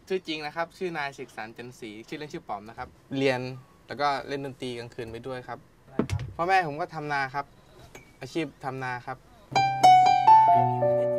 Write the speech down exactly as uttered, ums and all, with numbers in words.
ชื่อจริงนะครับชื่อนายเสกสรรจันศรีชื่อเล่นชื่อป๋อมนะครับเรียนแล้วก็เล่นดนตรีกลางคืนไปด้วยครับพ่อแม่ผมก็ทำนาครับอาชีพทำนาครับ